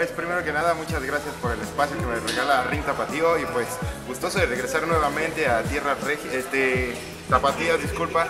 Pues primero que nada, muchas gracias por el espacio que me regala Ring Tapatío y pues gustoso de regresar nuevamente a tierras tapatías, disculpa,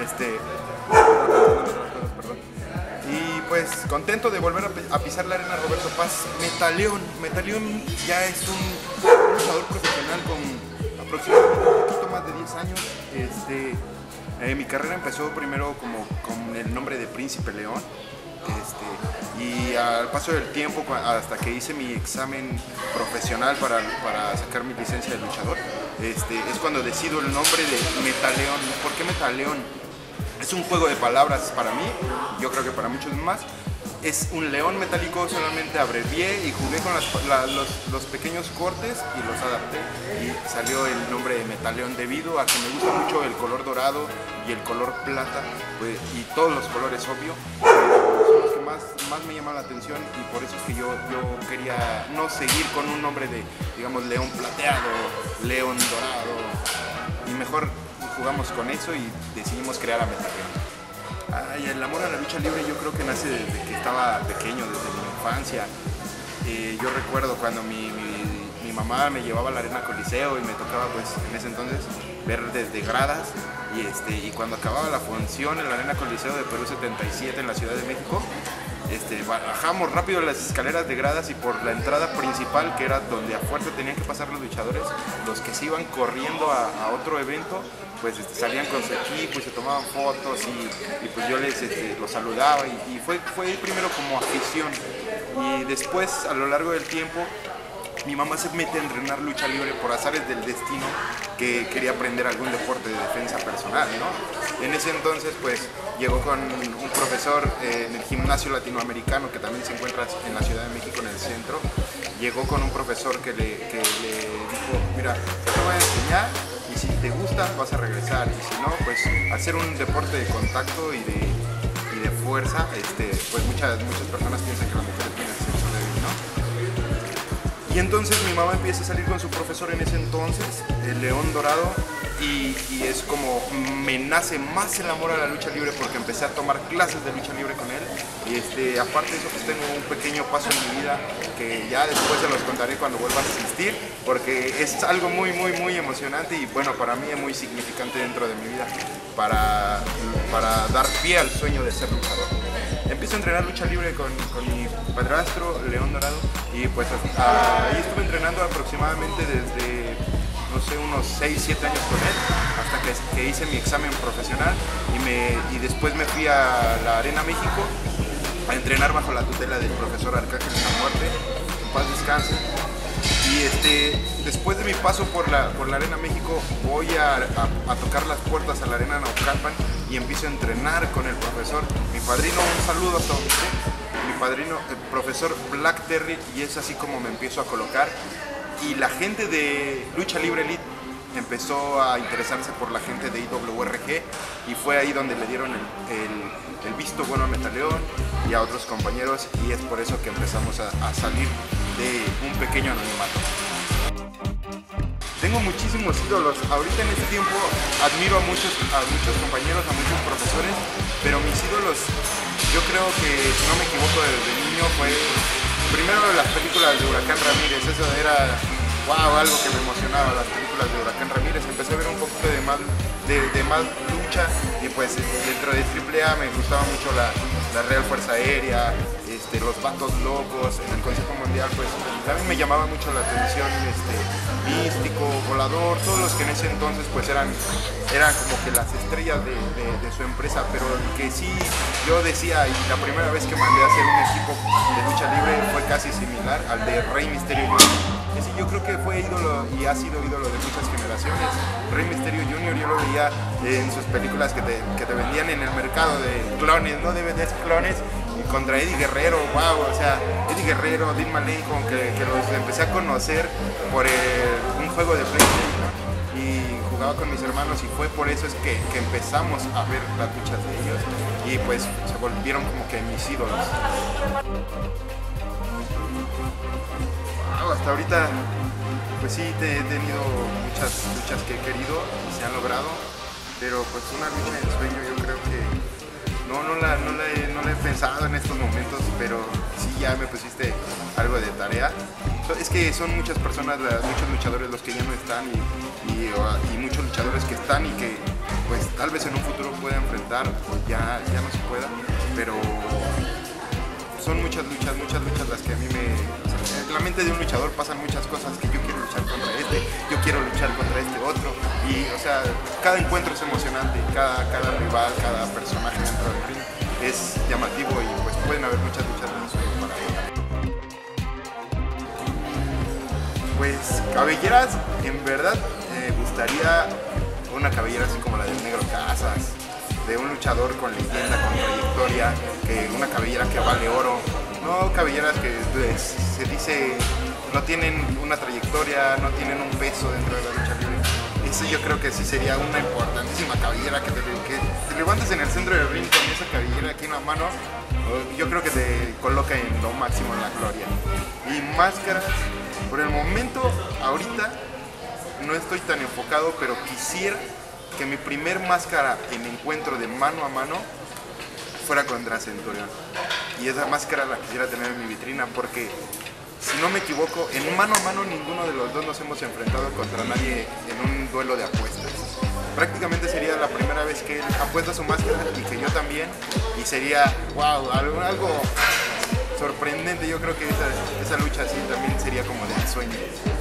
perdón. Y pues contento de volver a pisar la arena Roberto Paz. Metaleón ya es un luchador profesional con aproximadamente un poquito más de 10 años. Mi carrera empezó primero como con el nombre de Príncipe León. Y al paso del tiempo, hasta que hice mi examen profesional para sacar mi licencia de luchador, es cuando decido el nombre de Metaleón. ¿Por qué Metaleón? Es un juego de palabras para mí, yo creo que para muchos más. Es un león metálico, solamente abrevié y jugué con los pequeños cortes y los adapté y salió el nombre de Metaleón debido a que me gusta mucho el color dorado y el color plata, pues, y todos los colores, obvio, son los que más me llaman la atención, y por eso es que yo quería no seguir con un nombre de, digamos, león plateado, león dorado, y mejor jugamos con eso y decidimos crear a Metaleón. Ay, el amor a la lucha libre yo creo que nace desde que estaba pequeño, desde mi infancia. Yo recuerdo cuando mi mamá me llevaba a la Arena Coliseo y me tocaba, pues, en ese entonces ver desde gradas, y cuando acababa la función en la Arena Coliseo de Perú 77 en la Ciudad de México, bajamos rápido las escaleras de gradas y por la entrada principal, que era donde a fuerza tenían que pasar los luchadores, los que se iban corriendo a otro evento, pues salían con su equipo y se tomaban fotos, y pues yo los saludaba, y fue primero como afición, y después a lo largo del tiempo mi mamá se mete a entrenar lucha libre por azares del destino, que quería aprender algún deporte de defensa personal, ¿no? En ese entonces pues llegó con un profesor en el gimnasio latinoamericano, que también se encuentra en la Ciudad de México, en el centro. Llegó con un profesor que le dijo: mira, te voy a enseñar, y si te gusta vas a regresar, y si no, pues hacer un deporte de contacto y de fuerza. Pues muchas personas piensan que las mujeres tienen sexo débil, ¿no? Y entonces mi mamá empieza a salir con su profesor en ese entonces, el León Dorado, y es como me nace más el amor a la lucha libre, porque empecé a tomar clases de lucha libre con él, y aparte de eso, pues tengo un pequeño paso en mi vida que ya después se los contaré cuando vuelva a asistir, porque es algo muy emocionante, y bueno, para mí es muy significante dentro de mi vida para dar pie al sueño de ser luchador. Empiezo a entrenar lucha libre con mi padrastro, León Dorado, y pues ahí estuve entrenando aproximadamente desde, no sé, unos 6-7 años con él, hasta que hice mi examen profesional, y después me fui a la Arena México a entrenar bajo la tutela del profesor Arcángel de la Muerte, en paz descanse. Y después de mi paso por la Arena México, voy a tocar las puertas a la Arena Naucalpan y empiezo a entrenar con el profesor, mi padrino, un saludo hasta donde esté, mi padrino, el profesor Black Terry, y es así como me empiezo a colocar. Y la gente de Lucha Libre Elite empezó a interesarse por la gente de IWRG, y fue ahí donde le dieron el visto bueno a Metaleón y a otros compañeros, y es por eso que empezamos a salir de un pequeño anonimato. Tengo muchísimos ídolos. Ahorita en este tiempo admiro a muchos compañeros, a muchos profesores, pero mis ídolos, yo creo que, si no me equivoco, desde niño fue primero las películas de Huracán Ramírez. Eso era, wow, algo que me emocionaba, las películas de Huracán Ramírez. Empecé a ver un poquito de más lucha, y pues dentro de AAA me gustaba mucho la Real Fuerza Aérea, los Vatos Locos. En el Consejo Mundial pues también me llamaba mucho la atención Místico, Volador, todos los que en ese entonces pues eran como que las estrellas de su empresa, pero que sí yo decía, y la primera vez que mandé a hacer un equipo de lucha libre fue casi similar al de Rey Mysterio Jr. Ese yo creo que fue ídolo y ha sido ídolo de muchas generaciones. Rey Mysterio Jr. yo lo veía en sus películas que te vendían en el mercado de clones, ¿no? DVDs clones, y contra Eddie Guerrero, wow, o sea, Eddie Guerrero, Dean Malenko, que los empecé a conocer por un juego de PlayStation, ¿no? Y jugaba con mis hermanos, y fue por eso es que empezamos a ver las luchas de ellos, y pues se volvieron como que mis ídolos. Wow, hasta ahorita pues sí, he tenido muchas luchas que he querido y se han logrado, pero pues una lucha de ensueño yo creo que no no la he pensado en estos momentos, pero sí ya me pusiste algo de tarea. Es que son muchas personas, muchos luchadores los que ya no están y muchos luchadores que están y que pues tal vez en un futuro pueda enfrentar o ya no se pueda, pero son muchas luchas las que a mí en la mente de un luchador pasan muchas cosas, que yo quiero luchar contra este, yo quiero luchar contra este otro, y o sea, cada encuentro es emocionante, cada rival, cada personaje dentro del ring es llamativo y pues pueden haber muchas luchas de ensueño para ello. Pues cabelleras, en verdad me gustaría una cabellera así como la del Negro Casas, de un luchador con leyenda, con trayectoria, una cabellera que vale oro, no cabelleras que pues, se dice no tienen una trayectoria, no tienen un peso dentro de la lucha libre. Eso yo creo que sí sería una importantísima cabellera, que te levantes en el centro del ring con esa cabellera aquí en la mano, yo creo que te coloca en lo máximo en la gloria. Y máscaras, por el momento, ahorita no estoy tan enfocado, pero quisiera que mi primer máscara en encuentro de mano a mano fuera contra Centurión. Y esa máscara la quisiera tener en mi vitrina porque, si no me equivoco, en mano a mano ninguno de los dos nos hemos enfrentado contra nadie en un duelo de apuestas. Prácticamente sería la primera vez que él apuesta su máscara y que yo también, y sería, wow, algo sorprendente. Yo creo que esa lucha así también sería como de ensueño.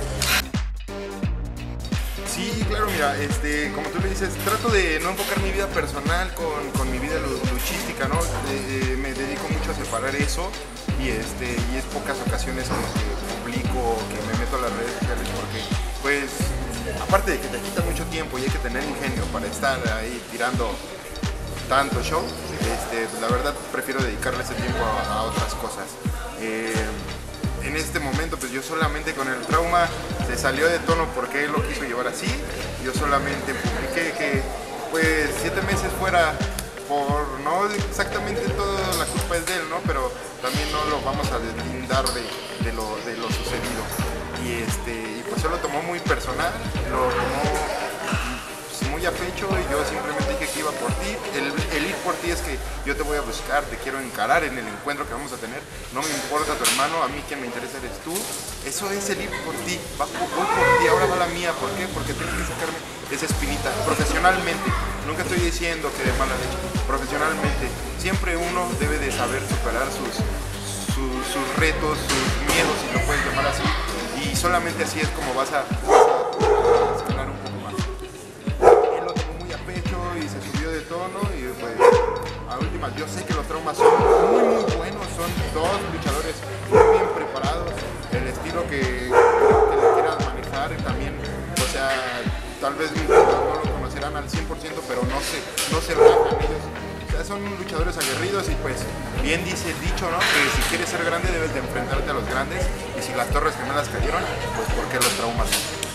Sí, claro, mira, como tú le dices, trato de no enfocar mi vida personal con mi vida luchística, ¿no? Me dedico mucho a separar eso y es pocas ocasiones como que publico, que me meto a las redes sociales porque, pues, aparte de que te quita mucho tiempo y hay que tener ingenio para estar ahí tirando tanto show, la verdad prefiero dedicarle ese tiempo a otras cosas. En este momento pues yo solamente con el trauma se salió de tono porque él lo quiso llevar así. Yo solamente publiqué que pues 7 meses fuera, por no exactamente toda la culpa es de él, ¿no? Pero también no lo vamos a deslindar de lo sucedido. Y pues él lo tomó muy personal, lo tomó muy a pecho y yo simplemente dije que iba por ti. El ir por ti es que yo te voy a buscar, te quiero encarar en el encuentro que vamos a tener. No me importa tu hermano, a mí quien me interesa eres tú. Eso es el ir por ti, voy por ti, ahora va la mía. ¿Por qué? Porque tengo que sacarme esa espinita profesionalmente. Nunca estoy diciendo que de mala leche, profesionalmente. Siempre uno debe de saber superar sus retos, sus miedos, si lo puedes llamar así. Y solamente así es como vas a escalar un poco más. Él lo tomó muy a pecho y se subió de tono y pues a últimas yo sé que los traumas son muy buenos, son dos luchadores muy bien preparados, el estilo que le quieras manejar también, o sea, tal vez no lo conocerán al 100%, pero no se rajan ellos. O sea, son luchadores aguerridos y pues bien dice el dicho, ¿no? Que si quieres ser grande debes de enfrentarte a los grandes, y si las Torres Gemelas cayeron, pues ¿por qué los traumas?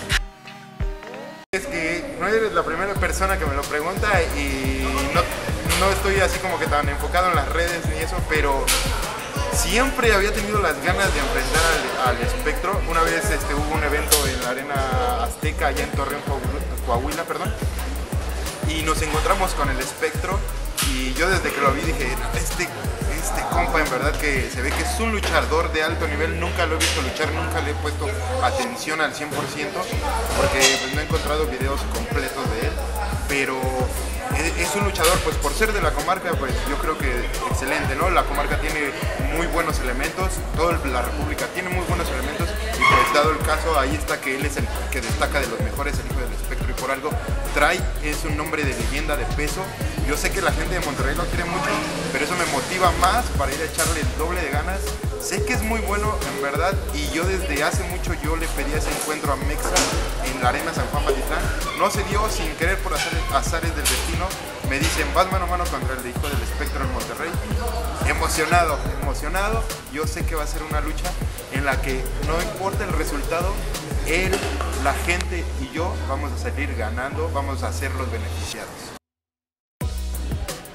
Es que no eres la primera persona que me lo pregunta y no estoy así como que tan enfocado en las redes ni eso, pero siempre había tenido las ganas de enfrentar al Espectro. Una vez hubo un evento en la Arena Azteca, allá en Torreón, Coahuila, y nos encontramos con el Espectro y yo desde que lo vi dije, este compa en verdad que se ve que es un luchador de alto nivel. Nunca lo he visto luchar, nunca le he puesto atención al 100% porque pues, no he encontrado videos completos de él, pero es un luchador, pues por ser de la comarca, pues yo creo que excelente, ¿no? La comarca tiene muy buenos elementos, toda la república tiene muy buenos elementos y pues dado el caso, ahí está que él es el que destaca de los mejores, el hijo del Espectro, y por algo es un nombre de leyenda, de peso. Yo sé que la gente de Monterrey lo quiere mucho, pero eso me motiva más para ir a echarle el doble de ganas. Sé que es muy bueno, en verdad, y yo desde hace mucho yo le pedí ese encuentro a Mexa en la Arena San Juan Patitlán. No se dio, sin querer, por azares del destino. Me dicen, vas mano a mano contra el hijo del Espectro en Monterrey. Emocionado. Yo sé que va a ser una lucha en la que no importa el resultado, él, la gente y yo vamos a salir ganando, vamos a ser los beneficiados.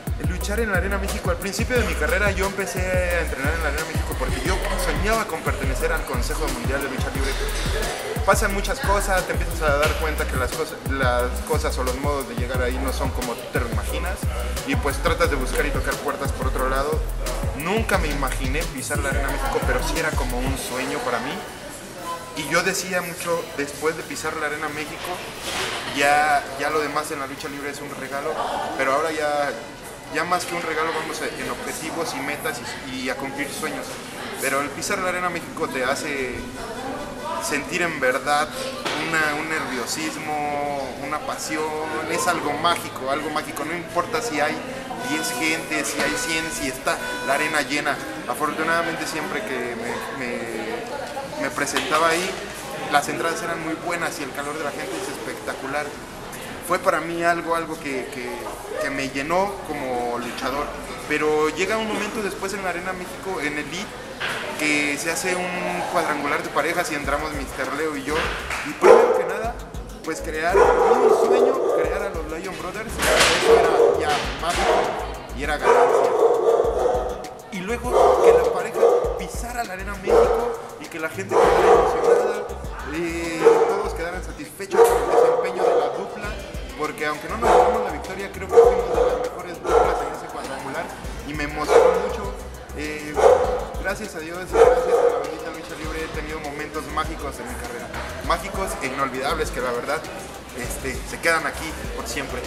boxear en la Arena México. Al principio de mi carrera yo empecé a entrenar en la Arena México porque yo soñaba con pertenecer al Consejo Mundial de Lucha Libre. Pasan muchas cosas, te empiezas a dar cuenta que las cosas o los modos de llegar ahí no son como te lo imaginas, y pues tratas de buscar y tocar puertas por otro lado. Nunca me imaginé pisar la Arena México, pero sí era como un sueño para mí. Y yo decía mucho, después de pisar la Arena México, ya lo demás en la lucha libre es un regalo, pero ahora ya más que un regalo vamos en objetivos y metas y a cumplir sueños. Pero el pisar la Arena México te hace sentir en verdad un nerviosismo, una pasión, es algo mágico, no importa si hay 10 gentes, si hay 100, si está la arena llena. Afortunadamente siempre que me presentaba ahí, las entradas eran muy buenas y el calor de la gente es espectacular. Fue para mí algo que me llenó como luchador, pero llega un momento después en la Arena México, en Elite, que se hace un cuadrangular de parejas y entramos Mr. Leo y yo, y primero que nada, pues crear un sueño, crear a los Lion Brothers, eso era ya mágico y era ganancia. Y luego que la pareja pisara la Arena México y que la gente quedara emocionada, todos quedaran satisfechos con el desempeño de la dupla, porque aunque no nos ganamos la victoria, creo que fuimos de las mejores duplas en ese cuadrangular y me emocionó mucho. Gracias a Dios y gracias a la bendita lucha libre he tenido momentos mágicos en mi carrera, mágicos e inolvidables que la verdad se quedan aquí por siempre.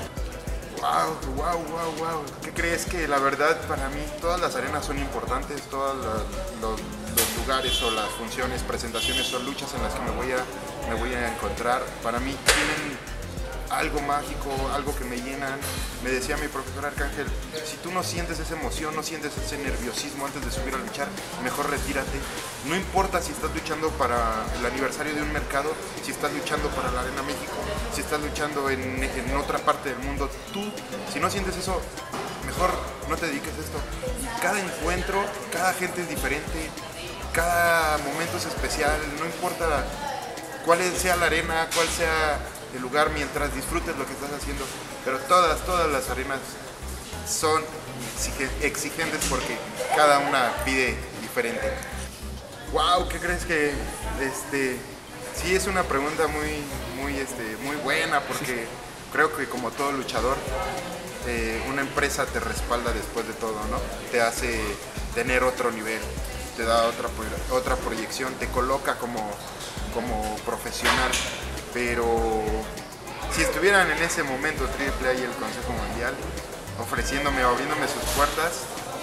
Wow. ¿Qué crees? Que la verdad para mí todas las arenas son importantes, todos los lugares o las funciones, presentaciones o luchas en las que me voy a encontrar, para mí tienen algo mágico, algo que me llenan. Me decía mi profesor Arcángel, si tú no sientes esa emoción, no sientes ese nerviosismo antes de subir a luchar, mejor retírate. No importa si estás luchando para el aniversario de un mercado, si estás luchando para la Arena México, si estás luchando en otra parte del mundo, tú, si no sientes eso, mejor no te dediques a esto. Cada encuentro, cada gente es diferente, cada momento es especial, no importa cuál sea la arena, cuál sea el lugar, mientras disfrutes lo que estás haciendo, pero todas las arenas son exigentes porque cada una pide diferente. Wow, ¿qué crees? Que sí es una pregunta muy buena, porque creo que como todo luchador, una empresa te respalda después de todo, ¿no? Te hace tener otro nivel, te da otra proyección, te coloca como profesional. Pero si estuvieran en ese momento AAA y el Consejo Mundial ofreciéndome o abriéndome sus puertas,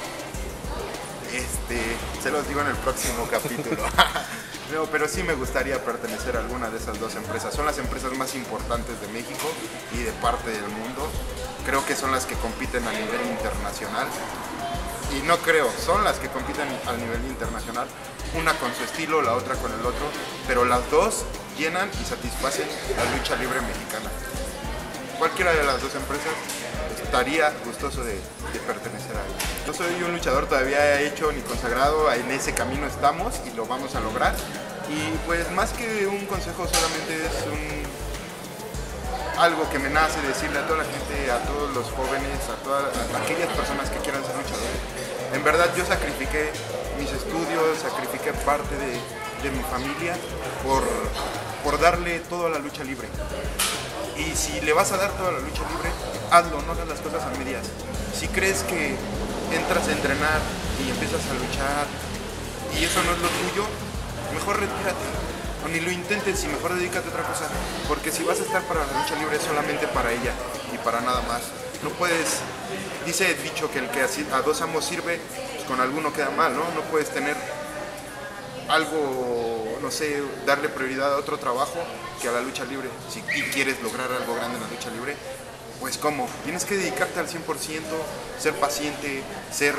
se los digo en el próximo capítulo. No, pero sí me gustaría pertenecer a alguna de esas dos empresas. Son las empresas más importantes de México y de parte del mundo. Creo que son las que compiten a nivel internacional. Y no creo, son las que compiten a nivel internacional, una con su estilo, la otra con el otro, pero las dos llenan y satisfacen la lucha libre mexicana. Cualquiera de las dos empresas estaría gustoso de pertenecer a ella. No soy un luchador todavía hecho ni consagrado, en ese camino estamos y lo vamos a lograr. Y pues más que un consejo, solamente es algo que me nace decirle a toda la gente, a todos los jóvenes, a aquellas personas que quieran ser luchadores. En verdad yo sacrifiqué mis estudios, sacrifiqué parte de mi familia por darle todo a la lucha libre. Y si le vas a dar toda la lucha libre, hazlo, no hagas las cosas a medias. Si crees que entras a entrenar y empiezas a luchar y eso no es lo tuyo, mejor retírate. O ni lo intentes y mejor dedícate a otra cosa. Porque si vas a estar para la lucha libre es solamente para ella y para nada más. No puedes, dice el dicho que el que a dos amos sirve, pues con alguno queda mal, ¿no? No puedes tener algo, no sé, darle prioridad a otro trabajo que a la lucha libre. Si quieres lograr algo grande en la lucha libre, pues ¿cómo? Tienes que dedicarte al 100%, ser paciente, ser,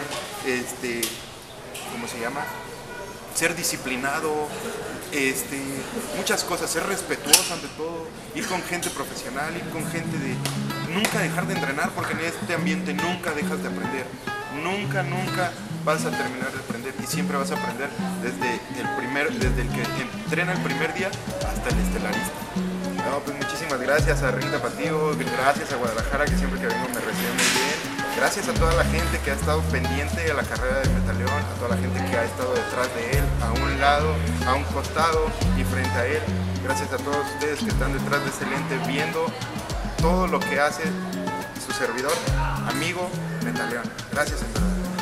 ¿cómo se llama? Ser disciplinado, muchas cosas, ser respetuoso ante todo, ir con gente profesional, ir con gente de... Nunca dejar de entrenar, porque en este ambiente nunca dejas de aprender. Nunca vas a terminar de aprender y siempre vas a aprender desde el que entrena el primer día hasta el estelarista. No, pues muchísimas gracias a Ring Tapatío, gracias a Guadalajara, que siempre que vengo me reciben muy bien. Gracias a toda la gente que ha estado pendiente a la carrera de Metaleón, a toda la gente que ha estado detrás de él, a un lado, a un costado y frente a él. Gracias a todos ustedes que están detrás de ese lente viendo todo lo que hace su servidor, amigo Metaleón. Gracias en verdad.